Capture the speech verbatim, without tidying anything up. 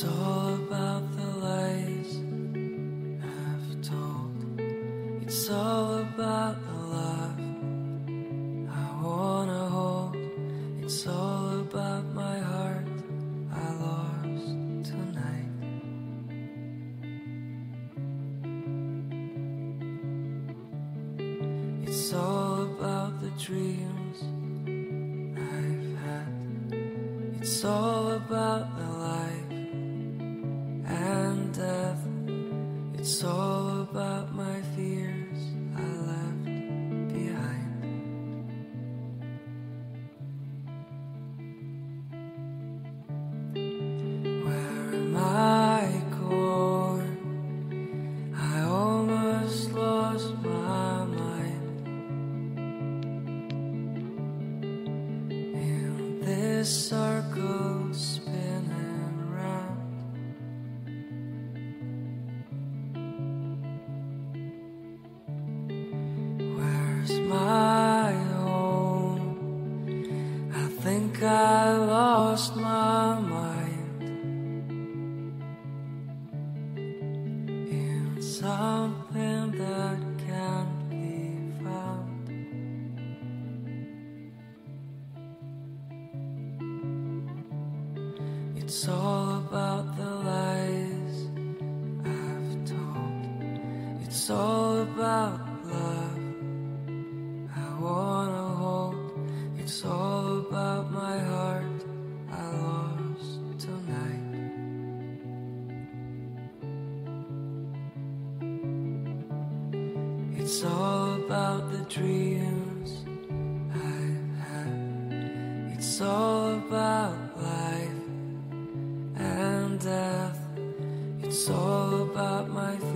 It's all about the lies I've told. It's all about the love I wanna hold. It's all about my heart I lost tonight. It's all about the dreams I've had. It's all about the life and death. It's all about my fears I left behind. Where am I going? I almost lost my mind in this circle spinning round. Where's my home? I think I lost my mind in something that can't be found. It's all about the lies I've told. It's all about love I wanna hold. It's all about my heart I lost tonight. It's all about the dreams I've had. It's all about life and death. It's all about my